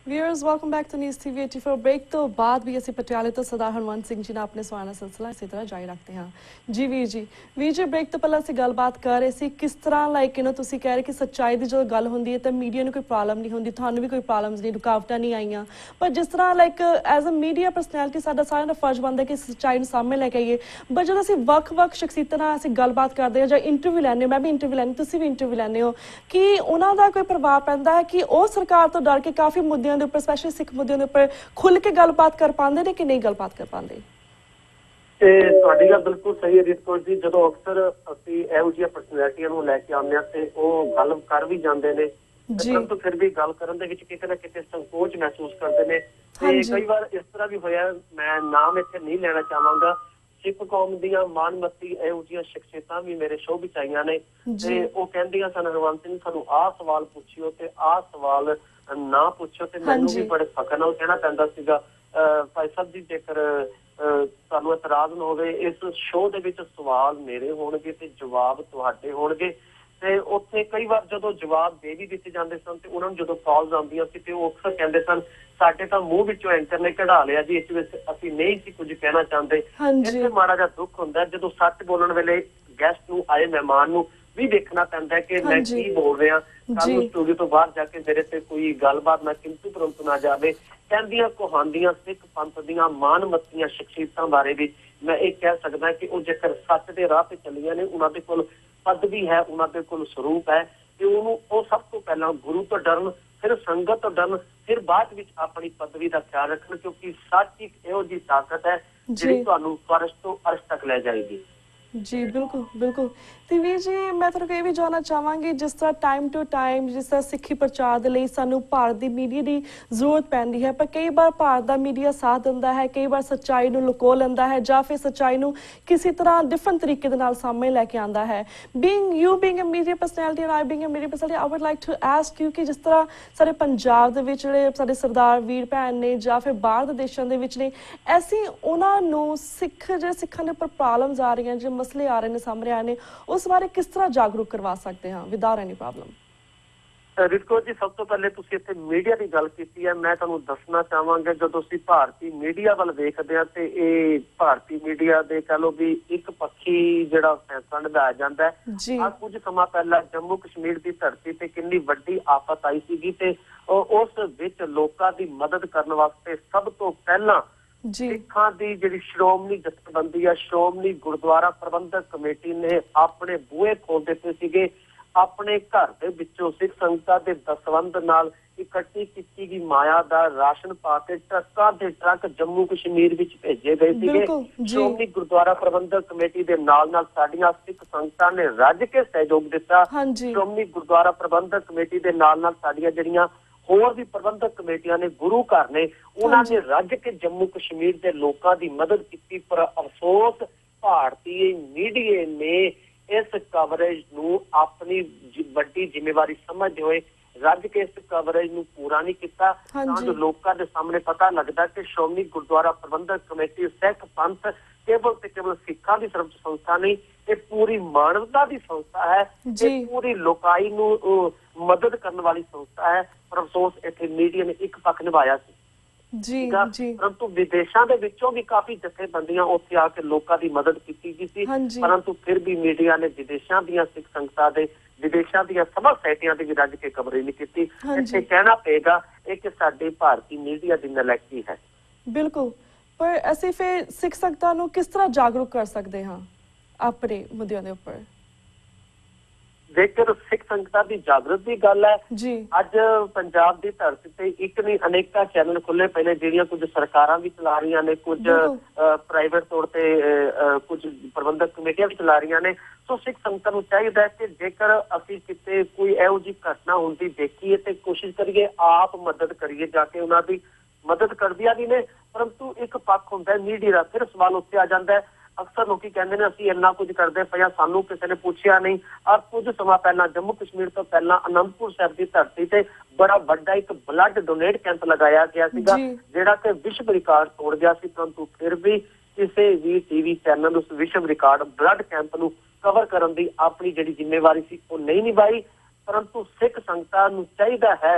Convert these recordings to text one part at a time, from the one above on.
Viewers, welcome back to News TV84 break तो बाद भी ਅਸੀਂ ਪਟਿਆਲੇ ਤੋਂ ਸਰਦਾਰ ਹਨਵੰਤ ਸਿੰਘ ਜੀ ਨਾਲ ਆਪਣੇ ਸਵਾਲਾਂ ਸਿਲਸਿਲਾ ਇਸੇ ਤਰ੍ਹਾਂ ਜਾਰੀ ਰੱਖਦੇ ਹਾਂ ਜੀ ਵੀਰ ਜੀ ਬ੍ਰੇਕ ਤੋਂ ਪਹਿਲਾਂ ਅਸੀਂ ਗੱਲਬਾਤ ਕਰ ਰਹੇ ਸੀ ਕਿਸ ਤਰ੍ਹਾਂ ਲਾਈਕ ਤੁਸੀਂ ਕਹਿ ਰਹੇ ਕਿ ਸੱਚਾਈ ਦੀ ਜਦੋਂ ਗੱਲ ਹੁੰਦੀ ਹੈ ਤਾਂ ਮੀਡੀਆ ਨੂੰ ਕੋਈ ਪ੍ਰੋਬਲਮ ਨਹੀਂ ਹੁੰਦੀ ਤੁਹਾਨੂੰ ਵੀ ਕੋਈ ਪ੍ਰੋਬਲਮਸ ਨਹੀਂ ਰੁਕਾਵਟਾਂ ਨਹੀਂ ਆਈਆਂ ਪਰ ਜਿਸ ਤਰ੍ਹਾਂ like as a media personality ਸਾਡਾ ਸਾਰਿਆਂ ਦਾ ਫਰਜ਼ ਬਣਦਾ ਕਿ ਸੱਚਾਈ ਨੂੰ ਸਾਹਮਣੇ ਲੈ ਕੇ ਆਈਏ ਬਟ ਜਦੋਂ ਅਸੀਂ ਵੱਖ-ਵੱਖ ਸ਼ਖਸੀਅਤਾਂ ਨਾਲ ਅਸੀਂ ਗੱਲਬਾਤ ਕਰਦੇ ਹਾਂ ਜਾਂ ਇੰਟਰਵਿਊ ਲੈਂਦੇ ਮੈਂ ਵੀ ਇੰਟਰਵਿਊ ਲੈਂਦੀ ਤੁਸੀਂ ਵੀ ਇੰਟਰਵਿਊ ਲੈਂਦੇ ਹੋ ਕਿ ਉਹਨਾਂ ਦਾ ਕੋਈ ਪ੍ਰਭਾਵ ਪੈਂਦਾ ਹੈ ਕਿ ਉਹ ਸਰਕਾਰ ਤੋਂ ਡਰ ਕੇ ਕਾਫੀ ਮੁੱਦਿਆਂ ਦੇ ਉੱਪਰ ਸਪੈਸ਼ਲੀ ਸਿੱਖ ਮੁੱਦਿਆਂ ਦੇ ਉੱਪਰ ਖੁੱਲ ਕੇ ਗੱਲਬਾਤ ਕਰ ਪਾਉਂਦੇ ਨੇ ਕਿ ਨਹੀਂ ਗੱਲਬਾਤ ਕਰ ਪਾਉਂਦੇ ਤੇ ਤੁਹਾਡੀ ਗੱਲ ਬਿਲਕੁਲ ਸਹੀ ਹੈ ਰਿਤਕੌਰ ਜੀ ਜਦੋਂ ਅਕਸਰ ਅਸੀਂ ਇਹੋ ਜਿਹੀਆਂ ਪਰਸਨੈਲਿਟੀਆਂ ਨੂੰ ਲੈ ਕੇ ਆਉਂਦੇ ਹਾਂ ਤੇ ਉਹ ਗੱਲ ਕਰ ਵੀ ਜਾਂਦੇ ਨੇ ਪਰੰਤੂ ਫਿਰ ਵੀ ਗੱਲ ਕਰਨ ਦੇ ਵਿੱਚ ਕਿਤੇ ਨਾ ਕਿਤੇ ਸੰਕੋਚ ਮਹਿਸੂਸ ਕਰਦੇ ਨੇ ਤੇ ਕਈ ਵਾਰ ਇਸ ਤਰ੍ਹਾਂ ਵੀ ਹੋਇਆ ਮੈਂ ਨਾਮ ਇੱਥੇ ਨਹੀਂ ਲੈਣਾ ਚਾਹਾਂਗਾ ਸਿੱਖ ਕੌਮ ਦੀਆਂ ਮਾਨਮੱਤੀ ਇਹੋ ਜਿਹੀਆਂ ਸ਼ਖਸੀਅਤਾਂ ਵੀ ਮੇਰੇ ਸ਼ੋਅ ਵਿੱਚ ਆਈਆਂ ਨੇ ਤੇ ਉਹ ਕਹਿੰਦੀਆਂ ਸਨ ਹਨਵੰਤ ਸਿੰਘ ਸਾਨੂੰ ਆਹ ਸਵਾਲ ਪੁੱਛਿਓ ਤੇ ਆਹ ਸਵਾਲ ਨਾ ਪੁੱਛੋ ਤੇ ਮੈਨੂੰ ਵੀ ਬੜੇ ਫਖਰ ਨਾਲ ਕਹਿਣਾ ਪੈਂਦਾ ਸੀਗਾ ਭਾਈ ਸਾਹਿਬ ਜੀ ਜੇਕਰ ਤੁਹਾਨੂੰ ਇਤਰਾਜ਼ ਨਾ ਹੋਵੇ ਇਸ ਸ਼ੋਅ ਦੇ ਵਿੱਚ ਸਵਾਲ ਮੇਰੇ ਹੋਣਗੇ ਤੇ ਜਵਾਬ ਤੁਹਾਡੇ ਹੋਣਗੇ ਤੇ ਉੱਥੇ ਕਈ ਵਾਰ ਜਦੋਂ ਜਵਾਬ ਦੇ ਵੀ ਦਿੱਤੇ ਜਾਂਦੇ ਸਨ ਤੇ ਉਹਨਾਂ ਨੂੰ ਜਦੋਂ ਕਾਲਸ ਆਉਂਦੀਆਂ ਸੀ ਤੇ ਉਹ ਅਕਸਰ ਕਹਿੰਦੇ ਸਨ ਸਾਡੇ ਤਾਂ ਮੂੰਹ ਵਿੱਚੋਂ ਐਂਕਰ ਨੇ ਕਢਾ ਲਿਆ ਜੀ ਇਸ ਵਿੱਚ ਅਸੀਂ ਨਹੀਂ ਸੀ ਕੁਝ ਕਹਿਣਾ ਚਾਹੁੰਦੇ ਇੱਥੇ ਮਾੜਾ ਜਿਹਾ ਦੁੱਖ ਹੁੰਦਾ ਜਦੋਂ ਸੱਚ ਬੋਲਣ ਵੇਲੇ ਗੈਸਟ ਨੂੰ ਆਏ ਮਹਿਮਾਨ ਨੂੰ ਵੀ ਦੇਖਣਾ ਪੈਂਦਾ ਕਿ ਮੈਂ ਕੀ ਬੋਲ ਰਿਹਾ ਕੱਲ ਨੂੰ ਸਟੂਡੀਓ ਤੋਂ ਬਾਹਰ ਜਾ ਕੇ ਮੇਰੇ ਤੇ ਕੋਈ ਗੱਲਬਾਤ ਨਾ ਕਿੰਤੂ ਪਰੰਤੂ ਨਾ ਜਾਵੇ ਕਹਿੰਦੀਆਂ ਕਹਾਣੀਆਂ ਸਿੱਖ ਪੰਥ ਦੀਆਂ ਮਾਨਮੱਤੀਆਂ ਸ਼ਖਸੀਅਤਾਂ ਬਾਰੇ ਵੀ ਮੈਂ ਇਹ ਕਹਿ ਸਕਦਾ ਕਿ ਉਹ ਜੇਕਰ ਸੱਚ ਦੇ ਰਾਹ ਤੇ ਚੱਲੀਆਂ ਨੇ ਉਹਨਾਂ ਦੇ ਕੋਲ ਪਦਵੀ ਹੈ ਉਹਨਾਂ ਦੇ ਕੋਲ ਸਰੂਪ ਹੈ ਤੇ ਉਹਨੂੰ ਉਹ ਸਭ ਤੋਂ ਪਹਿਲਾਂ ਗੁਰੂ ਤੋਂ ਡਰਨ ਫਿਰ ਸੰਗਤ ਤੋਂ ਡਰਨ ਫਿਰ ਬਾਅਦ ਵਿੱਚ ਆਪਣੀ ਪਦਵੀ ਦਾ ਖਿਆਲ ਰੱਖਣ ਕਿਉਂਕਿ ਸੱਚ ਇੱਕ ਇਹੋ ਜਿਹੀ ਤਾਕਤ ਹੈ ਜਿਹੜੀ ਤੁਹਾਨੂੰ ਫਰਸ਼ ਤੋਂ ਅਰਸ਼ ਤੱਕ ਲੈ ਜਾਏਗੀ ਜੀ ਬਿਲਕੁਲ ਤੇ ਵੀਰ ਜੀ ਮੈਂ ਤੁਹਾਨੂੰ ਇਹ ਵੀ ਜਾਣਨਾ ਚਾਹਾਂਗੀ ਜਿਸ ਤਰ੍ਹਾਂ ਟਾਈਮ ਟੂ ਟਾਈਮ ਜਿਸ ਤਰ੍ਹਾਂ ਸਿੱਖੀ ਪ੍ਰਚਾਰ ਦੇ ਲਈ ਸਾਨੂੰ ਭਾਰਤ ਦੀ ਮੀਡੀਆ ਦੀ ਜ਼ਰੂਰਤ ਪੈਂਦੀ ਹੈ ਪਰ ਕਈ ਵਾਰ ਭਾਰਤ ਦਾ ਮੀਡੀਆ ਸਾਥ ਦਿੰਦਾ ਹੈ ਕਈ ਵਾਰ ਸੱਚਾਈ ਨੂੰ ਲੁਕੋ ਲੈਂਦਾ ਹੈ ਜਾਂ ਫਿਰ ਸੱਚਾਈ ਨੂੰ ਕਿਸੇ ਤਰ੍ਹਾਂ ਡਿਫਰੈਂਟ ਤਰੀਕੇ ਦੇ ਨਾਲ ਸਾਹਮਣੇ ਲੈ ਕੇ ਆਉਂਦਾ ਹੈ being a media personality and I being a media personality I would like to ask you ਕਿ ਜਿਸ ਤਰ੍ਹਾਂ ਸਾਡੇ ਪੰਜਾਬ ਦੇ ਵਿੱਚ ਜਿਹੜੇ ਸਾਡੇ ਸਰਦਾਰ ਵੀਰ ਭੈਣ ਨੇ ਜਾਂ ਫਿਰ ਬਾਹਰ ਦੇ ਦੇਸ਼ਾਂ ਦੇ ਵਿੱਚ ਨੇ ਅਸੀਂ ਉਹਨਾਂ ਨੂੰ ਸਿੱਖਾਂ ਦੇ ਉੱਪਰ ਪ੍ਰੋਬਲਮਸ ਆ ਰਹੀਆਂ ਜੋ ਮਸਲੇ ਆ ਰਹੇ ਨੇ ਸਾਹਮਣੇ ਆਏ ਨੇ ਉਸ ਬਾਰੇ ਕਿਸ ਤਰ੍ਹਾਂ ਜਾਗਰੂਕ ਕਰਵਾ ਸਕਦੇ ਹਾਂ ਵਿਦਆਊਟ ਐਨੀ ਪ੍ਰੋਬਲਮ ਰਿਤਕੌਰ ਜੀ ਸਭ ਤੋਂ ਪਹਿਲੇ ਤੁਸੀਂ ਇੱਥੇ ਮੀਡੀਆ ਦੀ ਗੱਲ ਕੀਤੀ ਹੈ ਮੈਂ ਤੁਹਾਨੂੰ ਦੱਸਣਾ ਚਾਹਾਂਗਾ ਜਦੋਂ ਅਸੀਂ ਭਾਰਤੀ ਮੀਡੀਆ ਵੱਲ ਵੇਖਦੇ ਹਾਂ ਤੇ ਇਹ ਭਾਰਤੀ ਮੀਡੀਆ ਦੇ ਕਹ ਲਓ ਵੀ ਇੱਕ ਪੱਖੀ ਜਿਹੜਾ ਫੈਸਲਾ ਨਿਭਾਇਆ ਜਾਂਦਾ ਹੈ ਆ ਕੁਝ ਸਮਾਂ ਪਹਿਲਾਂ ਜੰਮੂ ਕਸ਼ਮੀਰ ਦੀ ਧਰਤੀ ਤੇ ਕਿੰਨੀ ਵੱਡੀ ਆਫਤ ਆਈ ਸੀਗੀ ਤੇ ਉਸ ਵਿੱਚ ਲੋਕਾਂ ਦੀ ਮਦਦ ਕਰਨ ਵਾਸਤੇ ਸਭ ਤੋਂ ਪਹਿਲਾਂ ਸਿੱਖਾਂ ਦੀ ਜਿਹੜੀ ਸ਼੍ਰੋਮਣੀ ਜਥੇਬੰਦੀ ਆ ਸ਼੍ਰੋਮਣੀ ਗੁਰਦੁਆਰਾ ਪ੍ਰਬੰਧਕ ਕਮੇਟੀ ਨੇ ਆਪਣੇ ਬੂਹੇ ਖੋਲ ਦਿੱਤੇ ਸੀਗੇ ਆਪਣੇ ਘਰ ਦੇ ਵਿੱਚੋਂ ਸਿੱਖ ਸੰਗਤਾਂ ਦੇ ਦਸਵੰਧ ਨਾਲ ਇਕੱਠੀ ਕੀਤੀ ਗਈ ਮਾਇਆ ਦਾ ਰਾਸ਼ਨ ਪਾ ਕੇ ਟਰੱਕਾਂ ਦੇ ਟਰੱਕ ਜੰਮੂ ਕਸ਼ਮੀਰ ਵਿੱਚ ਭੇਜੇ ਗਏ ਸੀਗੇ ਸ਼੍ਰੋਮਣੀ ਗੁਰਦੁਆਰਾ ਪ੍ਰਬੰਧਕ ਕਮੇਟੀ ਦੇ ਨਾਲ ਸਾਡੀਆਂ ਸਿੱਖ ਸੰਗਤਾਂ ਨੇ ਰੱਜ ਕੇ ਸਹਿਯੋਗ ਦਿੱਤਾ ਸ਼੍ਰੋਮਣੀ ਗੁਰਦੁਆਰਾ ਪ੍ਰਬੰਧਕ ਕਮੇਟੀ ਦੇ ਨਾਲ ਸਾਡੀਆਂ ਜਿਹੜੀਆਂ ਹੋਰ ਵੀ ਪ੍ਰਬੰਧਕ ਕਮੇਟੀਆਂ ਨੇ ਗੁਰੂ ਘਰ ਨੇ ਉਹਨਾਂ ਨੇ ਰੱਜ ਕੇ ਜੰਮੂ ਕਸ਼ਮੀਰ ਦੇ ਲੋਕਾਂ ਦੀ ਮਦਦ ਕੀਤੀ ਪਰ ਅਫਸੋਸ ਭਾਰਤੀ ਮੀਡੀਆ ਨੇ ਇਸ ਕਵਰੇਜ ਨੂੰ ਆਪਣੀ ਵੱਡੀ ਜ਼ਿੰਮੇਵਾਰੀ ਸਮਝਦੇ ਹੋਏ ਰੱਜ ਕੇ ਇਸ ਕਵਰੇਜ ਨੂੰ ਪੂਰਾ ਨਹੀਂ ਕੀਤਾ ਤਾਂ ਜੋ ਲੋਕਾਂ ਦੇ ਸਾਹਮਣੇ ਪਤਾ ਲੱਗਦਾ ਕਿ ਸ਼੍ਰੋਮਣੀ ਗੁਰਦੁਆਰਾ ਪ੍ਰਬੰਧਕ ਕਮੇਟੀ ਸਿੱਖ ਪੰਥ ਕੇਵਲ ਤੇ ਕੇਵਲ ਸਿੱਖਾਂ ਦੀ ਸਿਰਫ ਸੰਸਥਾ ਨਹੀਂ ਇਹ ਪੂਰੀ ਮਾਨਵਤਾ ਦੀ ਸੰਸਥਾ ਹੈ ਇਹ ਪੂਰੀ ਲੋਕਾਈ ਨੂੰ ਮਦਦ ਕਰਨ ਵਾਲੀ ਸੰਸਥਾ ਹੈ ਪਰ ਅਫਸੋਸ ਇੱਥੇ ਮੀਡੀਆ ਨੇ ਇੱਕ ਪੱਖ ਨਿਭਾਇਆ ਸੀ ਪਰੰਤੂ ਵਿਦੇਸ਼ਾਂ ਦੇ ਵਿੱਚੋਂ ਵੀ ਕਾਫੀ ਜਥੇਬੰਦੀਆਂ ਉੱਥੇ ਆ ਕੇ ਲੋਕਾਂ ਦੀ ਮਦਦ ਕੀਤੀ ਗਈ ਸੀ ਪਰੰਤੂ ਫਿਰ ਵੀ ਮੀਡੀਆ ਨੇ ਵਿਦੇਸ਼ਾਂ ਦੀਆਂ ਸਿੱਖ ਸੰਗਤਾਂ ਦੇ ਵਿਦੇਸ਼ਾਂ ਦੀਆਂ ਸਭਾ ਸੈਟੀਆਂ ਦੀ ਵੀ ਰੱਜ ਕੇ ਕਵਰੇਜ ਨਹੀਂ ਕੀਤੀ ਇੱਥੇ ਕਹਿਣਾ ਪਏਗਾ ਇਹ ਕਿ ਸਾਡੇ ਭਾਰਤੀ ਮੀਡੀਆ ਦੀ ਨਲਾਇਕੀ ਹੈ ਬਿਲਕੁਲ ਪਰ ਅਸੀਂ ਫਿਰ ਸਿੱਖ ਸੰਗਤਾਂ ਨੂੰ ਕਿਸ ਤਰ੍ਹਾਂ ਜਾਗਰੂਕ ਕਰ ਸਕਦੇ ਹਾਂ ਆਪਣੇ ਮੁੱਦਿਆਂ ਦੇ ਉੱਪਰ ਜੇਕਰ ਸਿੱਖ ਸੰਗਤਾਂ ਦੀ ਜਾਗਰੂਕ ਦੀ ਗੱਲ ਹੈ ਅੱਜ ਪੰਜਾਬ ਦੀ ਧਰਤੀ ਤੇ ਇੱਕ ਨਹੀਂ ਅਨੇਕਾਂ ਚੈਨਲ ਖੁੱਲੇ ਪਏ ਨੇ ਜਿਹੜੀਆਂ ਕੁਝ ਸਰਕਾਰਾਂ ਵੀ ਚਲਾ ਰਹੀਆਂ ਨੇ ਕੁਝ ਪ੍ਰਾਈਵੇਟ ਤੌਰ ਤੇ ਕੁਝ ਪ੍ਰਬੰਧਕ ਕਮੇਟੀਆਂ ਵੀ ਚਲਾ ਰਹੀਆਂ ਨੇ ਸੋ ਸਿੱਖ ਸੰਗਤਾਂ ਨੂੰ ਚਾਹੀਦਾ ਹੈ ਕਿ ਜੇਕਰ ਅਸੀਂ ਕਿਤੇ ਕੋਈ ਇਹੋ ਜਿਹੀ ਘਟਨਾ ਹੁੰਦੀ ਦੇਖੀਏ ਤੇ ਕੋਸ਼ਿਸ਼ ਕਰੀਏ ਆਪ ਮਦਦ ਕਰੀਏ ਜਾ ਕੇ ਉਹਨਾਂ ਦੀ ਮਦਦ ਕਰਦੀਆਂ ਵੀ ਨੇ ਪਰੰਤੂ ਇੱਕ ਪੱਖ ਹੁੰਦਾ ਮੀਡੀਆ ਦਾ ਫਿਰ ਸਵਾਲ ਉੱਤੇ ਆ ਜਾਂਦਾ ਹੈ ਅਕਸਰ ਲੋਕੀ ਕਹਿੰਦੇ ਨੇ ਅਸੀਂ ਇੰਨਾ ਕੁਝ ਕਰਦੇ ਪਏ ਸਾਨੂੰ ਕਿਸੇ ਨੇ ਪੁੱਛਿਆ ਨਹੀਂ ਔਰ ਕੁਝ ਸਮਾਂ ਪਹਿਲਾਂ ਜੰਮੂ ਕਸ਼ਮੀਰ ਤੋਂ ਪਹਿਲਾਂ ਅਨੰਦਪੁਰ ਸਾਹਿਬ ਦੀ ਧਰਤੀ ਤੇ ਬੜਾ ਵੱਡਾ ਇੱਕ ਬਲੱਡ ਡੋਨੇਟ ਕੈਂਪ ਲਗਾਇਆ ਗਿਆ ਸੀਗਾ ਜਿਹੜਾ ਕਿ ਵਿਸ਼ਵ ਰਿਕਾਰਡ ਤੋੜ ਗਿਆ ਸੀ ਪਰੰਤੂ ਫਿਰ ਵੀ ਕਿਸੇ ਵੀ ਟੀਵੀ ਚੈਨਲ ਉਸ ਵਿਸ਼ਵ ਰਿਕਾਰਡ ਬਲੱਡ ਕੈਂਪ ਨੂੰ ਕਵਰ ਕਰਨ ਦੀ ਆਪਣੀ ਜਿਹੜੀ ਜ਼ਿੰਮੇਵਾਰੀ ਸੀ ਉਹ ਨਹੀਂ ਨਿਭਾਈ ਪਰੰਤੂ ਸਿੱਖ ਸੰਗਤਾਂ ਨੂੰ ਚਾਹੀਦਾ ਹੈ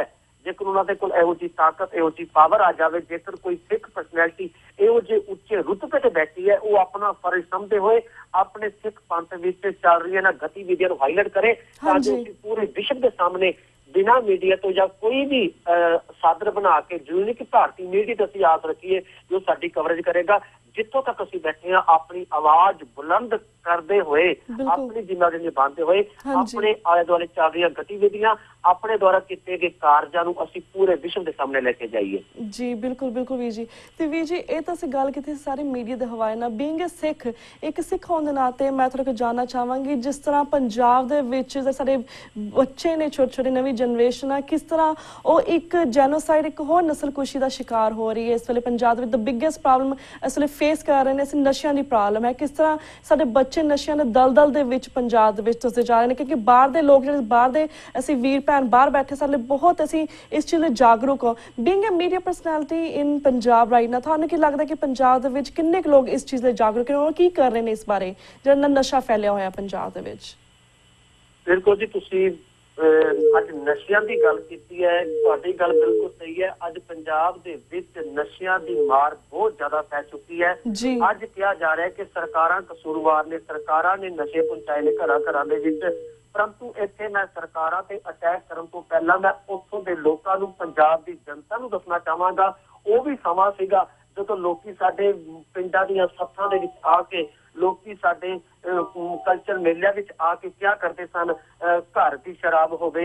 ਜੇਕਰ ਉਹਨਾਂ ਦੇ ਕੋਲ ਇਹੋ ਜਿਹੀ ਤਾਕਤ, ਇਹੋ ਜਿਹੀ ਪਾਵਰ ਆ ਜਾਵੇ, ਜੇਕਰ ਕੋਈ ਸਿੱਖ ਪਰਸਨੈਲਿਟੀ ਇਹੋ ਜਿਹੇ ਉੱਚੇ ਰੁਤਬੇ ਤੇ ਬੈਠੀ ਹੈ, ਉਹ ਆਪਣਾ ਫਰਜ਼ ਸਮਝਦੇ ਹੋਏ ਆਪਣੇ ਸਿੱਖ ਪੰਥ ਵਿੱਚ ਚੱਲ ਰਹੀਆਂ ਇਹਨਾਂ ਗਤੀਵਿਧੀਆਂ ਨੂੰ ਹਾਈਲਾਈਟ ਕਰੇ, ਤਾਂ ਜੋ ਅਸੀਂ ਪੂਰੇ ਵਿਸ਼ਵ ਦੇ ਸਾਹਮਣੇ ਬਿਨਾਂ ਮੀਡੀਆ ਤੋਂ ਜਾਂ ਕੋਈ ਵੀ ਸਾਧਨ ਬਣਾ ਕੇ, ਜ਼ਰੂਰੀ ਨਹੀਂ ਕਿ ਭਾਰਤੀ ਮੀਡੀਆ ਤੇ ਅਸੀਂ ਆਸ ਰੱਖੀਏ ਜੋ ਸਾਡੀ ਕਵਰੇਜ ਕਰੇਗਾ। ਜਿੱਥੋਂ ਤੱਕ ਅਸੀਂ ਬੈਠੇ ਹਾਂ, ਆਪਣੀ ਆਵਾਜ਼ ਬੁਲੰਦ ਕਰਦੇ ਹੋਏ, ਆਪਣੀ ਜ਼ਿੰਮੇਵਾਰੀ ਨਿਭਾਉਂਦੇ ਹੋਏ, ਆਪਣੇ ਆਲੇ ਦੁਆਲੇ ਚੱਲ ਰਹੀਆਂ ਗਤੀਵਿਧੀਆਂ, ਆਪਣੇ ਦੁਆਰਾ ਕੀਤੇ ਗਏ ਕਾਰਜਾਂ ਨੂੰ ਅਸੀਂ ਪੂਰੇ ਵਿਸ਼ਵ ਦੇ ਸਾਹਮਣੇ ਲੈ ਕੇ ਜਾਈਏ। ਜੀ ਬਿਲਕੁਲ ਬਿਲਕੁਲ ਵੀਰ ਜੀ। ਤੇ ਵੀਰ ਜੀ, ਇਹ ਤਾਂ ਅਸੀਂ ਗੱਲ ਕੀਤੀ ਸਾਰੇ ਮੀਡੀਆ ਦੇ ਹਵਾਲੇ ਨਾਲ। ਬੀਇੰਗ ਅ ਸਿੱਖ, ਇੱਕ ਸਿੱਖ ਹੋਣ ਦੇ ਨਾਤੇ ਮੈਂ ਤੁਹਾਡੇ ਕੋਲ ਜਾਣਨਾ ਚਾਹਾਂਗੀ, ਜਿਸ ਤਰ੍ਹਾਂ ਪੰਜਾਬ ਦੇ ਵਿੱਚ ਸਾਡੇ ਬੱਚੇ ਨੇ, ਛੋਟੇ ਛੋਟੇ ਨਵੀਂ ਜਨਰੇਸ਼ਨ ਆ, ਕਿਸ ਤਰ੍ਹਾਂ ਉਹ ਇੱਕ ਜੈਨੋਸਾਈਡ, ਇੱਕ ਹੋਰ ਨਸਲਕੁਸ਼ੀ ਦਾ ਸ਼ਿਕਾਰ ਹੋ ਰਹੀ ਹੈ ਇਸ ਵੇਲੇ ਪੰਜਾਬ ਦੇ ਵਿੱਚ। ਦ ਬਿਗੇਸਟ ਪ੍ਰੋਬਲਮ ਇਸ ਵੇਲੇ ਫੇਸ ਕਰ ਰਹੇ ਨੇ ਅਸੀਂ ਨਸ਼ਿਆਂ ਦੀ ਪ੍ਰੋਬਲਮ ਹੈ। ਕਿਸ ਤਰ੍ਹਾਂ ਸਾਡੇ ਬੱਚੇ ਨਸ਼ਿਆਂ ਦੇ ਦਲਦਲ ਦੇ ਵਿੱਚ ਪੰਜਾਬ ਦੇ ਵਿੱਚ ਤੁਸਦੇ ਜਾ ਰਹੇ ਨੇ, ਕਿਉਂਕਿ ਬਾਹਰ ਦੇ ਲੋਕ ਜਿਹੜੇ ਬਾਹਰ ਦੇ ਅਸੀਂ ਵੀਰ ਭੈਣ ਬਾਹਰ ਬੈਠੇ ਸਾਡੇ ਬਹੁਤ ਅਸੀਂ ਇਸ ਚੀਜ਼ ਲਈ ਜਾਗਰੂਕ ਹਾਂ। Being a media personality in Punjab right now, ਤੁਹਾਨੂੰ ਕੀ ਲੱਗਦਾ ਕਿ ਪੰਜਾਬ ਦੇ ਵਿੱਚ ਕਿੰਨੇ ਕੁ ਲੋਕ ਇਸ ਚੀਜ਼ ਲਈ ਜਾਗਰੂਕ ਨੇ, ਉਹ ਕੀ ਕਰ ਰਹੇ ਨੇ ਇਸ ਬਾਰੇ ਜਿਹੜਾ ਨਸ਼ਾ ਫੈਲਿਆ ਹੋਇਆ ਪੰਜਾਬ ਦੇ ਵਿੱਚ? ਬਿਲਕੁਲ ਜੀ, ਤੁਸੀਂ ਅੱਜ ਨਸ਼ਿਆਂ ਦੀ ਗੱਲ ਕੀਤੀ ਹੈ, ਤੁਹਾਡੀ ਗੱਲ ਬਿਲਕੁਲ ਸਹੀ ਹੈ। ਅੱਜ ਪੰਜਾਬ ਦੇ ਵਿੱਚ ਨਸ਼ਿਆਂ ਦੀ ਮਾਰ ਬਹੁਤ ਜ਼ਿਆਦਾ ਪੈ ਚੁੱਕੀ ਹੈ। ਅੱਜ ਕਿਹਾ ਜਾ ਰਿਹਾ ਹੈ ਕਿ ਸਰਕਾਰਾਂ ਕਸੂਰਵਾਰ ਨੇ, ਸਰਕਾਰਾਂ ਨੇ ਨਸ਼ੇ ਪਹੁੰਚਾਏ ਨੇ ਘਰਾਂ ਘਰਾਂ ਦੇ ਵਿੱਚ, ਪਰੰਤੂ ਇੱਥੇ ਮੈਂ ਸਰਕਾਰਾਂ ਤੇ ਅਟੈਕ ਕਰਨ ਤੋਂ ਪਹਿਲਾਂ ਮੈਂ ਉੱਥੋਂ ਦੇ ਲੋਕਾਂ ਨੂੰ, ਪੰਜਾਬ ਦੀ ਜਨਤਾ ਨੂੰ ਦੱਸਣਾ ਚਾਹਾਂਗਾ, ਉਹ ਵੀ ਸਮਾਂ ਸੀਗਾ ਜਦੋਂ ਲੋਕੀ ਸਾਡੇ ਪਿੰਡਾਂ ਦੀਆਂ ਸੱਥਾਂ ਦੇ ਵਿੱਚ ਆ ਕੇ, ਲੋਕੀ ਸਾਡੇ ਕਲਚਰ ਮੇਲਿਆਂ ਵਿੱਚ ਆ ਕੇ ਕਿਆ ਕਰਦੇ ਸਨ, ਘਰ ਦੀ ਸ਼ਰਾਬ ਹੋਵੇ,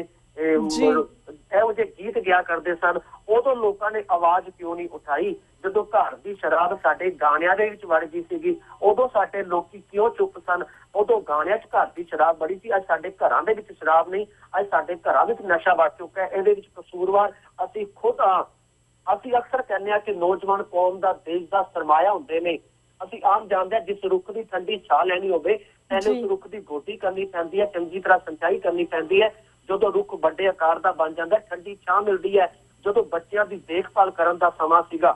ਇਹੋ ਜਿਹੇ ਗੀਤ ਗਿਆ ਕਰਦੇ ਸਨ। ਉਦੋਂ ਲੋਕਾਂ ਨੇ ਆਵਾਜ਼ ਕਿਉਂ ਨਹੀਂ ਉਠਾਈ? ਜਦੋਂ ਘਰ ਦੀ ਸ਼ਰਾਬ ਸਾਡੇ ਗਾਣਿਆਂ ਦੇ ਵਿੱਚ ਵੜ ਗਈ ਸੀਗੀ, ਉਦੋਂ ਸਾਡੇ ਲੋਕੀ ਕਿਉਂ ਚੁੱਪ ਸਨ? ਉਦੋਂ ਗਾਣਿਆਂ 'ਚ ਘਰ ਦੀ ਸ਼ਰਾਬ ਬੜੀ ਸੀ, ਅੱਜ ਸਾਡੇ ਘਰਾਂ ਦੇ ਵਿੱਚ ਸ਼ਰਾਬ ਨਹੀਂ, ਅੱਜ ਸਾਡੇ ਘਰਾਂ ਵਿੱਚ ਨਸ਼ਾ ਵੱਧ ਚੁੱਕਾ ਹੈ। ਇਹਦੇ ਵਿੱਚ ਕਸੂਰਵਾਰ ਅਸੀਂ ਖੁਦ ਹਾਂ। ਅਸੀਂ ਅਕਸਰ ਕਹਿੰਦੇ ਹਾਂ ਕਿ ਨੌਜਵਾਨ ਕੌਮ ਦਾ, ਦੇਸ਼ ਦਾ ਸਰਮਾਇਆ ਹੁੰਦੇ ਨੇ। ਅਸੀਂ ਆਮ ਜਾਣਦੇ ਹਾਂ, ਜਿਸ ਰੁੱਖ ਦੀ ਠੰਡੀ ਛਾਂ ਲੈਣੀ ਹੋਵੇ, ਪਹਿਲੇ ਉਸ ਰੁੱਖ ਦੀ ਗੋਡੀ ਕਰਨੀ ਪੈਂਦੀ ਹੈ, ਚੰਗੀ ਤਰ੍ਹਾਂ ਸਿੰਚਾਈ ਕਰਨੀ ਪੈਂਦੀ ਹੈ। ਜਦੋਂ ਰੁੱਖ ਵੱਡੇ ਆਕਾਰ ਦਾ ਬਣ ਜਾਂਦਾ, ਠੰਡੀ ਛਾਂ ਮਿਲਦੀ ਹੈ। ਜਦੋਂ ਬੱਚਿਆਂ ਦੀ ਦੇਖਭਾਲ ਕਰਨ ਦਾ ਸਮਾਂ ਸੀਗਾ,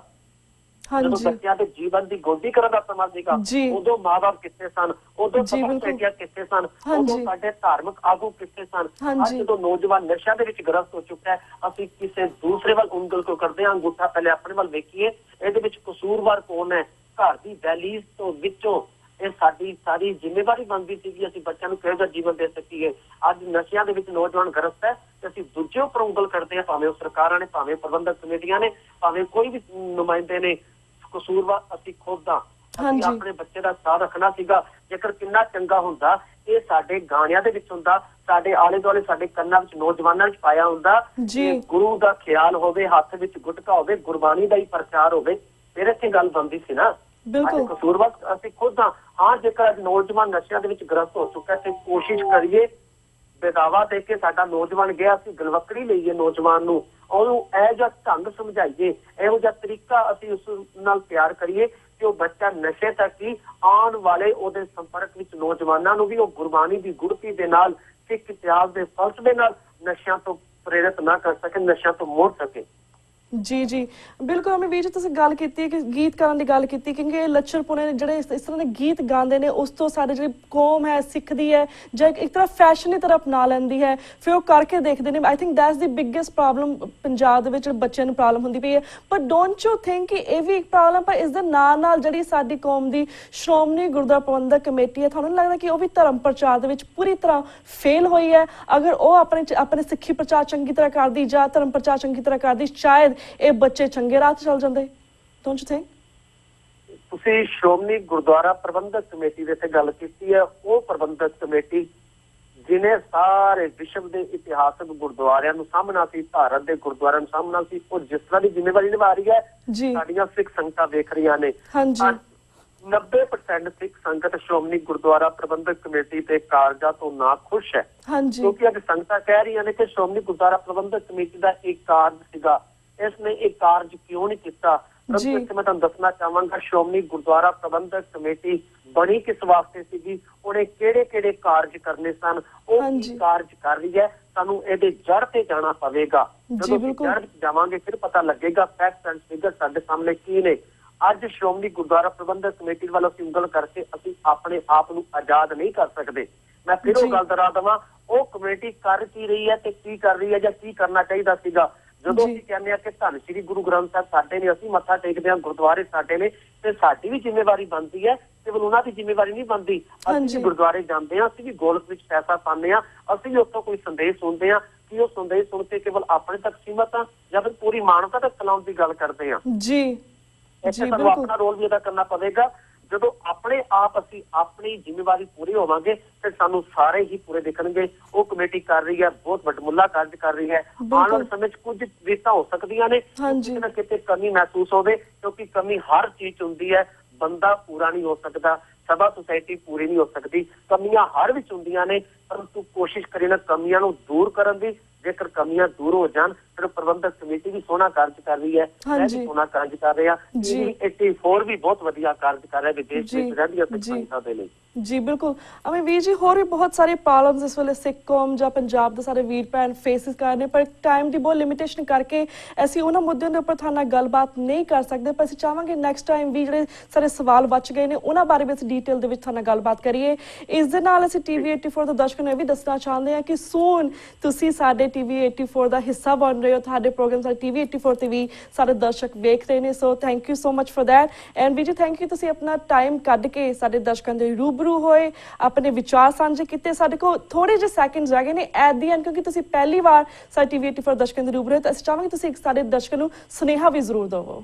ਜਦੋਂ ਬੱਚਿਆਂ ਦੇ ਜੀਵਨ ਦੀ ਗੋਡੀ ਕਰਨ ਦਾ ਸਮਾਂ ਸੀਗਾ, ਉਦੋਂ ਮਾਂ-ਬਾਪ ਕਿੱਥੇ ਸਨ? ਉਦੋਂ ਸਭਾ ਕਿੱਥੇ ਸਨ? ਉਦੋਂ ਸਾਡੇ ਧਾਰਮਿਕ ਆਗੂ ਕਿੱਥੇ ਸਨ? ਅੱਜ ਜਦੋਂ ਨੌਜਵਾਨ ਨਸ਼ਿਆਂ ਦੇ ਵਿੱਚ ਗ੍ਰਸਤ ਹੋ ਚੁੱਕਾ ਹੈ, ਅਸੀਂ ਕਿਸੇ ਦੂਸਰੇ ਵੱਲ ਉਂਗਲ ਕਿਉਂ ਕਰਦੇ ਹਾਂ? ਅੰਗੂਠਾ ਪਹਿਲੇ ਆਪਣੇ ਵੱਲ ਵੇਖੀਏ। ਇਹਦੇ ਵਿੱਚ ਕਸੂਰਵਾਰ ਕੌਣ ਹੈ? ਘਰ ਦੀ ਦਹਿਲੀਜ਼ ਤੋਂ ਵਿੱਚੋਂ ਇਹ ਸਾਡੀ ਸਾਰੀ ਜ਼ਿੰਮੇਵਾਰੀ ਬਣਦੀ ਸੀ ਕਿ ਅਸੀਂ ਬੱਚਿਆਂ ਨੂੰ ਕਿਹੋ ਜਿਹਾ ਜੀਵਨ ਦੇ ਸਕੀਏ। ਅੱਜ ਨਸ਼ਿਆਂ ਦੇ ਵਿੱਚ ਨੌਜਵਾਨ ਗ੍ਰਸਤ ਹੈ ਤੇ ਅਸੀਂ ਦੂਜੇ ਉੱਪਰ ਉਂਗਲ ਕਰਦੇ ਹਾਂ, ਭਾਵੇਂ ਉਹ ਸਰਕਾਰਾਂ ਨੇ, ਭਾਵੇਂ ਪ੍ਰਬੰਧਕ ਕਮੇਟੀਆਂ ਨੇ, ਭਾਵੇਂ ਕੋਈ ਵੀ ਨੁਮਾਇੰਦੇ ਨੇ। ਕਸੂਰਵਾਰ ਅਸੀਂ ਖੁਦ ਹਾਂ। ਅਸੀਂ ਆਪਣੇ ਬੱਚੇ ਦਾ ਸਾਹ ਰੱਖਣਾ ਸੀਗਾ। ਜੇਕਰ ਕਿੰਨਾ ਚੰਗਾ ਹੁੰਦਾ ਇਹ ਸਾਡੇ ਗਾਣਿਆਂ ਦੇ ਵਿੱਚ ਹੁੰਦਾ, ਸਾਡੇ ਆਲੇ ਦੁਆਲੇ ਸਾਡੇ ਕੰਨਾਂ ਵਿੱਚ, ਨੌਜਵਾਨਾਂ ਵਿੱਚ ਪਾਇਆ ਹੁੰਦਾ, ਗੁਰੂ ਦਾ ਖਿਆਲ ਹੋਵੇ, ਹੱਥ ਵਿੱਚ ਗੁਟਕਾ ਹੋਵੇ, ਗੁਰਬਾਣੀ ਦਾ ਹੀ ਪ੍ਰਚਾਰ ਹੋਵੇ, ਫਿਰ ਇੱਥੇ ਗੱਲ ਬਣਦੀ ਸੀ ਨਾ। ਅੱਜ ਕਸੂਰਵਾਰ ਅਸੀਂ ਖੁਦ ਹਾਂ। ਹਾਂ, ਜੇਕਰ ਅੱਜ ਨੌਜਵਾਨ ਨਸ਼ਿਆਂ ਦੇ ਵਿੱਚ ਗ੍ਰਸਤ ਹੋ ਚੁੱਕਾ ਤੇ ਕੋਸ਼ਿਸ਼ ਕਰੀਏ, ਬੇਦਾਵਾ ਦੇ ਕੇ ਸਾਡਾ ਨੌਜਵਾਨ ਗਿਆ, ਅਸੀਂ ਗਲਵਕੜੀ ਲਈਏ ਨੌਜਵਾਨ ਨੂੰ, ਉਹਨੂੰ ਇਹੋ ਜਿਹਾ ਢੰਗ ਸਮਝਾਈਏ, ਇਹੋ ਜਿਹਾ ਤਰੀਕਾ ਅਸੀਂ ਉਸ ਨਾਲ ਪਿਆਰ ਕਰੀਏ ਕਿ ਉਹ ਬੱਚਾ ਨਸ਼ੇ ਤੱਕ ਹੀ ਆਉਣ ਵਾਲੇ ਉਹਦੇ ਸੰਪਰਕ ਵਿੱਚ ਨੌਜਵਾਨਾਂ ਨੂੰ ਵੀ ਉਹ ਗੁਰਬਾਣੀ ਦੀ ਗੁੜਤੀ ਦੇ ਨਾਲ, ਸਿੱਖ ਇਤਿਹਾਸ ਦੇ ਫਲਸਫੇ ਨਾਲ ਨਸ਼ਿਆਂ ਤੋਂ ਪ੍ਰੇਰਿਤ ਨਾ ਕਰ ਸਕੇ, ਨਸ਼ਿਆਂ ਤੋਂ ਮੋੜ ਸਕੇ। ਜੀ ਜੀ ਬਿਲਕੁਲ। ਅਮੀ ਵੀਰ ਜੀ, ਤੁਸੀਂ ਗੱਲ ਕੀਤੀ ਕਿ ਗੀਤ ਕਰਨ ਦੀ ਗੱਲ ਕੀਤੀ, ਕਿਉਂਕਿ ਇਹ ਲੱਚਰਪੁਣੇ ਜਿਹੜੇ ਇਸ ਤਰ੍ਹਾਂ ਦੇ ਗੀਤ ਗਾਉਂਦੇ ਨੇ, ਉਸ ਤੋਂ ਸਾਡੇ ਜਿਹੜੀ ਕੌਮ ਹੈ ਸਿੱਖਦੀ ਹੈ ਜਾਂ ਇੱਕ ਤਰ੍ਹਾਂ ਫੈਸ਼ਨ ਦੀ ਤਰ੍ਹਾਂ ਅਪਣਾ ਲੈਂਦੀ ਹੈ, ਫਿਰ ਉਹ ਕਰਕੇ ਦੇਖਦੇ ਨੇ। I think that's the biggest problem Punjab ਦੇ ਵਿੱਚ ਬੱਚਿਆਂ ਨੂੰ ਪ੍ਰੋਬਲਮ ਹੁੰਦੀ ਪਈ ਹੈ। ਪਰ ਡੋਂਟ ਯੂ ਥਿੰਕ ਕਿ ਇਹ ਵੀ ਇੱਕ ਪ੍ਰੋਬਲਮ, ਪਰ ਇਸ ਦੇ ਨਾਲ ਨਾਲ ਜਿਹੜੀ ਸਾਡੀ ਕੌਮ ਦੀ ਸ਼੍ਰੋਮਣੀ ਗੁਰਦੁਆਰਾ ਪ੍ਰਬੰਧਕ ਕਮੇਟੀ ਹੈ, ਤੁਹਾਨੂੰ ਨਹੀਂ ਲੱਗਦਾ ਕਿ ਉਹ ਵੀ ਧਰਮ ਪ੍ਰਚਾਰ ਦੇ ਵਿੱਚ ਪੂਰੀ ਤਰ੍ਹਾਂ ਫੇਲ ਹੋਈ ਹੈ? ਅਗਰ ਉਹ ਆਪਣੇ ਸਿੱਖੀ ਪ੍ਰਚਾਰ ਚੰਗੀ ਤਰ੍ਹਾਂ ਕਰਦੀ ਜਾਂ ਧਰਮ ਪ੍ਰਚਾਰ ਚੰਗੀ ਤਰ੍ਹਾਂ ਕਰਦੀ, ਸ਼ਾਇਦ ਇਹ ਬੱਚੇ ਚੰਗੇ ਰਾਹ ਤੇ ਚੱਲ ਜਾਂਦੇ। Don't you think? ਤੁਸੀਂ ਸ਼੍ਰੋਮਣੀ ਗੁਰਦੁਆਰਾ ਪ੍ਰਬੰਧਕ ਕਮੇਟੀ ਦੇ ਤੇ ਗੱਲ ਕੀਤੀ ਹੈ। ਉਹ ਪ੍ਰਬੰਧਕ ਕਮੇਟੀ ਜਿਹਨੇ ਸਾਰੇ ਵਿਸ਼ਵ ਦੇ ਇਤਿਹਾਸਕ ਗੁਰਦੁਆਰਿਆਂ ਨੂੰ ਸਾਹਮਣਾ ਸੀ, ਭਾਰਤ ਦੇ ਗੁਰਦੁਆਰਿਆਂ ਨੂੰ ਸਾਹਮਣਾ ਸੀ, ਉਹ ਜਿਸ ਤਰ੍ਹਾਂ ਦੀ ਜ਼ਿੰਮੇਵਾਰੀ ਨਿਭਾ ਰਹੀ ਹੈ, ਸਾਡੀਆਂ ਸਿੱਖ ਸੰਗਤਾਂ ਵੇਖ ਰਹੀਆਂ ਨੇ। 90% ਸਿੱਖ ਸੰਗਤ ਸ਼੍ਰੋਮਣੀ ਗੁਰਦੁਆਰਾ ਪ੍ਰਬੰਧਕ ਕਮੇਟੀ ਦੇ ਕਾਰਜਾਂ ਤੋਂ ਨਾ ਖੁਸ਼ ਹੈ, ਕਿਉਂਕਿ ਅੱਜ ਸੰਗਤਾਂ ਕਹਿ ਰਹੀਆਂ ਨੇ ਕਿ ਸ਼੍ਰੋਮਣੀ ਗੁਰਦੁਆਰਾ ਪ੍ਰਬੰਧਕ ਕਮੇਟੀ ਦਾ ਇੱਕ ਕਾਰਜ ਸੀਗਾ, ਇਸਨੇ ਇਹ ਕਾਰਜ ਕਿਉਂ ਨਹੀਂ ਕੀਤਾ? ਮੈਂ ਤੁਹਾਨੂੰ ਦੱਸਣਾ ਚਾਹਾਂਗਾ, ਸ਼੍ਰੋਮਣੀ ਗੁਰਦੁਆਰਾ ਪ੍ਰਬੰਧਕ ਕਮੇਟੀ ਬਣੀ ਕਿਸ ਵਾਸਤੇ ਸੀਗੀ, ਉਹਨੇ ਕਿਹੜੇ ਕਾਰਜ ਕਰਨੇ ਸਨ, ਉਹ ਕੀ ਕਾਰਜ ਕਰ ਰਹੀ ਹੈ। ਸਾਨੂੰ ਇਹਦੇ ਜੜ ਤੇ ਜਾਣਾ ਪਵੇਗਾ। ਜਦੋਂ ਜੜ ਜਾਵਾਂਗੇ ਫਿਰ ਪਤਾ ਲੱਗੇਗਾ ਫੈਕਟਸ ਐਂਡ ਫਿਗਰ ਸਾਡੇ ਸਾਹਮਣੇ ਕੀ ਨੇ। ਅੱਜ ਸ਼੍ਰੋਮਣੀ ਗੁਰਦੁਆਰਾ ਪ੍ਰਬੰਧਕ ਕਮੇਟੀ ਵੱਲ ਅਸੀਂ ਉਂਗਲ ਕਰਕੇ ਅਸੀਂ ਆਪਣੇ ਆਪ ਨੂੰ ਆਜ਼ਾਦ ਨਹੀਂ ਕਰ ਸਕਦੇ। ਮੈਂ ਫਿਰ ਉਹ ਗੱਲ ਦੁਹਰਾ ਦੇਵਾਂ, ਉਹ ਕਮੇਟੀ ਕਰ ਕੀ ਰਹੀ ਹੈ ਤੇ ਕੀ ਕਰ ਰਹੀ ਹੈ ਜਾਂ ਕੀ ਕਰਨਾ ਚਾਹੀਦਾ ਸੀਗਾ। ਜਦੋਂ ਅਸੀਂ ਕਹਿੰਦੇ ਆ ਕਿ ਧੰਨ ਸ਼੍ਰੀ ਗੁਰੂ ਗ੍ਰੰਥ ਸਾਹਿਬ ਸਾਡੇ ਨੇ, ਅਸੀਂ ਮੱਥਾ ਟੇਕਦੇ ਹਾਂ, ਗੁਰਦੁਆਰੇ ਸਾਡੇ ਨੇ, ਤੇ ਸਾਡੀ ਵੀ ਜ਼ਿੰਮੇਵਾਰੀ ਬਣਦੀ ਹੈ, ਕੇਵਲ ਉਹਨਾਂ ਦੀ ਜ਼ਿੰਮੇਵਾਰੀ ਨਹੀਂ ਬਣਦੀ। ਅਸੀਂ ਵੀ ਗੁਰਦੁਆਰੇ ਜਾਂਦੇ ਹਾਂ, ਅਸੀਂ ਵੀ ਗੋਲਕ ਵਿੱਚ ਪੈਸਾ ਪਾਉਂਦੇ ਹਾਂ, ਅਸੀਂ ਵੀ ਉੱਥੋਂ ਕੋਈ ਸੰਦੇਸ਼ ਸੁਣਦੇ ਹਾਂ, ਕਿ ਉਹ ਸੰਦੇਸ਼ ਸੁਣ ਕੇ ਕੇਵਲ ਆਪਣੇ ਤੱਕ ਸੀਮਤ ਆ ਜਾਂ ਫਿਰ ਪੂਰੀ ਮਾਨਵਤਾ ਤੱਕ ਫੈਲਾਉਣ ਦੀ ਗੱਲ ਕਰਦੇ ਹਾਂ ਜੀ। ਇੱਥੇ ਸਾਨੂੰ ਆਪਣਾ ਰੋਲ ਵੀ ਅਦਾ ਕਰਨਾ ਪਵੇਗਾ। ਜਦੋਂ ਆਪਣੇ ਆਪ ਅਸੀਂ ਆਪਣੀ ਜ਼ਿੰਮੇਵਾਰੀ ਪੂਰੀ ਹੋਵਾਂਗੇ ਤੇ ਸਾਨੂੰ ਸਾਰੇ ਹੀ ਪੂਰੇ ਦਿਖਣਗੇ। ਉਹ ਕਮੇਟੀ ਕਰ ਰਹੀ ਹੈ, ਬਹੁਤ ਵੱਡਮੁੱਲਾ ਕਾਰਜ ਕਰ ਰਹੀ ਹੈ। ਆਉਣ ਵਾਲੇ ਸਮੇਂ 'ਚ ਕੁਝ ਰੀਤਾਂ ਹੋ ਸਕਦੀਆਂ ਨੇ, ਕਿਤੇ ਨਾ ਕਿਤੇ ਕਮੀ ਮਹਿਸੂਸ ਹੋਵੇ, ਕਿਉਂਕਿ ਕਮੀ ਹਰ ਚੀਜ਼ 'ਚ ਹੁੰਦੀ ਹੈ। ਬੰਦਾ ਪੂਰਾ ਨਹੀਂ ਹੋ ਸਕਦਾ, ਸਭਾ ਸੁਸਾਇਟੀ ਪੂਰੀ ਨਹੀਂ ਹੋ ਸਕਦੀ, ਕਮੀਆਂ ਹਰ ਵਿੱਚ ਹੁੰਦੀਆਂ ਨੇ, ਪਰੰਤੂ ਕੋਸ਼ਿਸ਼ ਕਰੀ ਨਾ ਕਮੀਆਂ ਨੂੰ ਦੂਰ ਕਰਨ ਦੀ। ਜੇਕਰ ਕਮੀਆਂ ਦੂਰ ਹੋ ਜਾਣ ਫਿਰ ਪ੍ਰਬੰਧਕ ਕਮੇਟੀ ਵੀ ਸੋਹਣਾ ਕਾਰਜ ਕਰ ਰਹੀ ਹੈ, ਮੈਂ ਵੀ ਸੋਹਣਾ ਕਾਰਜ ਕਰ ਰਿਹਾ, TV84 ਵੀ ਬਹੁਤ ਵਧੀਆ ਕਾਰਜ ਕਰ ਰਿਹਾ ਵਿਦੇਸ਼ ਵਿੱਚ ਰਹਿੰਦੀਆਂ ਸਿੱਖਾਂ ਦੇ ਲਈ। ਜੀ ਬਿਲਕੁਲ ਅਮੀ ਵੀਰ ਜੀ, ਹੋਰ ਵੀ ਬਹੁਤ ਸਾਰੇ ਪ੍ਰੋਬਲਮਸ ਇਸ ਵੇਲੇ ਸਿੱਖ ਕੌਮ ਜਾਂ ਪੰਜਾਬ ਦੇ ਸਾਰੇ ਵੀਰ ਭੈਣ ਫੇਸਿਸ ਕਰ ਰਹੇ, ਪਰ ਟਾਈਮ ਦੀ ਬਹੁਤ ਲਿਮਿਟੇਸ਼ਨ ਕਰਕੇ ਅਸੀਂ ਉਹਨਾਂ ਮੁੱਦਿਆਂ ਦੇ ਉੱਪਰ ਤੁਹਾਡੇ ਨਾਲ ਗੱਲਬਾਤ ਨਹੀਂ ਕਰ ਸਕਦੇ। ਪਰ ਅਸੀਂ ਚਾਹਾਂਗੇ ਨੈਕਸਟ ਟਾਈਮ ਵੀ ਜਿਹੜੇ ਸਾਰੇ ਸਵਾਲ ਬਚ ਗਏ ਨੇ ਉਹਨਾਂ ਬਾਰੇ ਵੀ ਅਸੀਂ ਡੀਟੇਲ ਦੇ ਵਿੱਚ ਤੁਹਾਡੇ ਨਾਲ ਗੱਲਬਾਤ ਕਰੀਏ। ਇਸ ਦੇ ਨਾਲ ਅਸੀਂ TV84 ਦੇ ਦਰਸ਼ਕਾਂ ਨੂੰ ਇਹ ਵੀ ਦੱਸਣਾ ਚਾਹੁੰਦੇ ਹਾਂ ਕਿ ਸੂਨ ਤੁਸੀਂ ਸਾਡੇ TV84 ਦਾ ਹਿੱਸਾ ਬਣ ਰਹੇ ਹੋ। ਤੁਹਾਡੇ ਪ੍ਰੋਗਰਾਮ ਸਾਡੇ TV84 ਤੇ ਵੀ ਸਾਰੇ ਦਰਸ਼ਕ ਵੇਖ ਰਹੇ ਨੇ। So thank you so much for that. And ਵੀਰ ਜੀ ਥੈਂਕ ਯੂ, ਤੁਸੀਂ ਆਪਣਾ ਟਾਈਮ ਕੱਢ ਕੇ ਸਾਡੇ ਦਰਸ਼ਕਾਂ ਦੇ ਰੂਬਰੂ ਹੋਏ, ਆਪਣੇ ਵਿਚਾਰ ਸਾਂਝੇ ਕੀਤੇ। ਸਾਡੇ ਕੋਲ ਥੋੜੇ ਜਿਹੇ ਸੈਕਿੰਡਸ ਰਹਿ ਗਏ ਨੇ ਐਟ ਦੀ ਐਂਡ, ਕਿਉਂਕਿ ਤੁਸੀਂ ਪਹਿਲੀ ਵਾਰ ਸਾਡੇ TV84 ਦਰਸ਼ਕਾਂ ਦੇ ਰੂਬਰੂ ਹੋਏ, ਤਾਂ ਅਸੀਂ ਚਾਹਾਂਗੇ ਤੁਸੀਂ ਸਾਡੇ ਦਰਸ਼ਕਾਂ ਨੂੰ ਸੁਨੇਹਾ ਵੀ ਜ਼ਰੂਰ ਦਿਵੋ।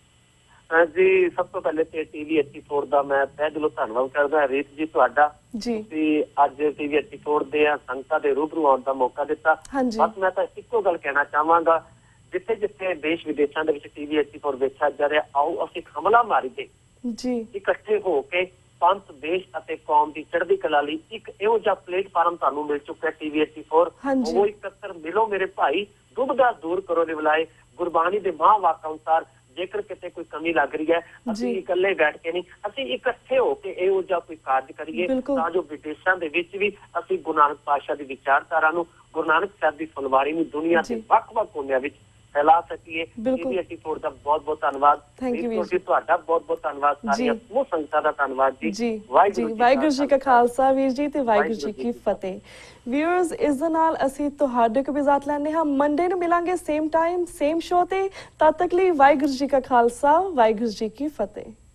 ਜੀ ਸਭ ਤੋਂ ਪਹਿਲੇ ਤੇ TV84 ਦਾ ਮੈਂ ਤਹਿ ਦਿਲੋਂ ਧੰਨਵਾਦ ਕਰਦਾ ਰੀਤ ਜੀ ਤੁਹਾਡਾ। ਤੁਸੀਂ ਅੱਜ TV84 ਦੇ ਸੰਗਤਾਂ ਦੇ ਰੂਬਰੂ ਆਉਣ ਦਾ ਮੌਕਾ ਦਿੱਤਾ। ਬਸ ਮੈਂ ਤਾਂ ਇੱਕੋ ਗੱਲ ਕਹਿਣਾ ਚਾਹਾਂਗਾ, ਜਿੱਥੇ ਜਿੱਥੇ ਦੇਸ਼ ਵਿਦੇਸ਼ਾਂ ਦੇ ਵਿੱਚ TV84 ਵੇਖਿਆ ਜਾ ਰਿਹਾ, ਆਓ ਅਸੀਂ ਹਮਲਾ ਮਾਰੀ ਦੇ ਇਕੱਠੇ ਹੋ ਕੇ ਪੰਥ, ਦੇਸ਼ ਅਤੇ ਕੌਮ ਦੀ ਚੜ੍ਹਦੀ ਕਲਾ ਲਈ ਇੱਕ ਇਹੋ ਜਿਹਾ ਪਲੇਟਫਾਰਮ ਤੁਹਾਨੂੰ ਮਿਲ ਚੁੱਕਾ TV84। ਉਹ ਇਕੱਤਰ ਮਿਲੋ ਮੇਰੇ ਭਾਈ, ਦੁਬਦਾ ਦੂਰ ਕਰੋ ਨਿਵਲਾਏ। ਗੁਰਬਾਣੀ ਦੇ ਮਹਾਂ ਵਾਕ ਅਨੁਸਾਰ ਜੇਕਰ ਕਿਤੇ ਕੋਈ ਕਮੀ ਲੱਗ ਰਹੀ ਹੈ, ਅਸੀਂ ਇਕੱਲੇ ਬੈਠ ਕੇ ਨਹੀਂ, ਅਸੀਂ ਇਕੱਠੇ ਹੋ ਕੇ ਇਹੋ ਜਿਹਾ ਕੋਈ ਕਾਰਜ ਕਰੀਏ ਤਾਂ ਜੋ ਵਿਦੇਸ਼ਾਂ ਦੇ ਵਿੱਚ ਵੀ ਅਸੀਂ ਗੁਰੂ ਨਾਨਕ ਪਾਤਸ਼ਾਹ ਦੀ ਵਿਚਾਰਧਾਰਾ ਨੂੰ, ਗੁਰੂ ਨਾਨਕ ਸਾਹਿਬ ਦੀ ਫੁਲਵਾਰੀ ਨੂੰ ਦੁਨੀਆ ਦੇ ਵੱਖ-ਵੱਖ ਕੋਨਿਆਂ ਵਿੱਚ ਫੈਲਾ ਸਕੀਏ। TV84 ਦਾ ਬਹੁਤ-ਬਹੁਤ ਧੰਨਵਾਦ। ਤੁਹਾਡਾ ਬਹੁਤ-ਬਹੁਤ ਧੰਨਵਾਦ। ਸਾਰੀਆਂ ਸਮੂਹ ਸੰਗਤਾਂ ਦਾ ਧੰਨਵਾਦ ਜੀ। ਵਾਹਿਗੁਰੂ ਜੀ ਕਾ ਖਾਲਸਾ ਵੀਰ ਜੀ ਤੇ ਵਾਹਿਗੁਰੂ ਜੀ ਕੀ ਫਤਿਹ। ਵਿਊਅਰਸ, ਇਸ ਦੇ ਨਾਲ ਅਸੀਂ ਤੁਹਾਡੇ ਕੋਲ ਵੀ ਇਜਾਜ਼ਤ ਲੈਂਦੇ ਹਾਂ। ਮੰਡੇ ਨੂੰ ਮਿਲਾਂਗੇ ਸੇਮ ਟਾਈਮ ਸੇਮ ਸ਼ੋ ਤੇ। ਤਦ ਤੱਕ ਲਈ ਵਾਹਿਗੁਰੂ ਜੀ ਕਾ ਖਾਲਸਾ, ਵਾਹਿਗੁਰੂ ਜੀ ਕੀ ਫਤਿਹ।